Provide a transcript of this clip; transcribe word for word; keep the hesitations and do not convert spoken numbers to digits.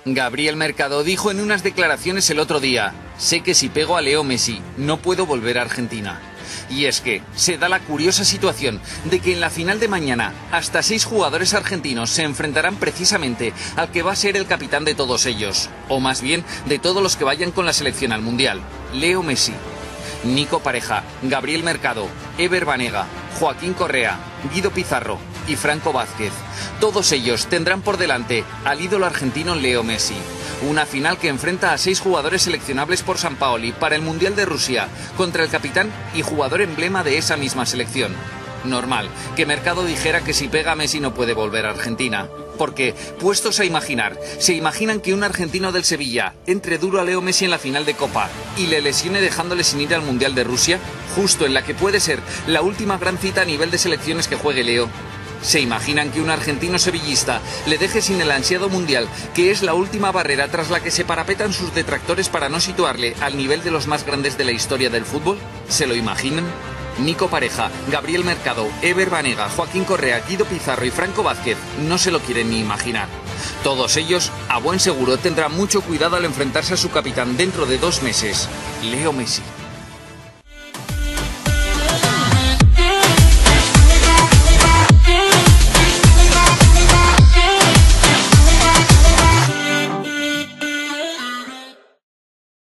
Gabriel Mercado dijo en unas declaraciones el otro día: sé que si pego a Leo Messi no puedo volver a Argentina. Y es que se da la curiosa situación de que en la final de mañana hasta seis jugadores argentinos se enfrentarán precisamente al que va a ser el capitán de todos ellos, o más bien de todos los que vayan con la selección al Mundial, Leo Messi. Nico Pareja, Gabriel Mercado, Ever Banega, Joaquín Correa, Guido Pizarro y Franco Vázquez. Todos ellos tendrán por delante al ídolo argentino Leo Messi. Una final que enfrenta a seis jugadores seleccionables por Sampaoli para el Mundial de Rusia contra el capitán y jugador emblema de esa misma selección. Normal que Mercado dijera que si pega a Messi no puede volver a Argentina. Porque, puestos a imaginar, se imaginan que un argentino del Sevilla entre duro a Leo Messi en la final de Copa y le lesione dejándole sin ir al Mundial de Rusia, justo en la que puede ser la última gran cita a nivel de selecciones que juegue Leo. ¿Se imaginan que un argentino sevillista le deje sin el ansiado Mundial, que es la última barrera tras la que se parapetan sus detractores para no situarle al nivel de los más grandes de la historia del fútbol? ¿Se lo imaginan? Nico Pareja, Gabriel Mercado, Ever Banega, Joaquín Correa, Guido Pizarro y Franco Vázquez no se lo quieren ni imaginar. Todos ellos, a buen seguro, tendrán mucho cuidado al enfrentarse a su capitán dentro de dos meses, Leo Messi.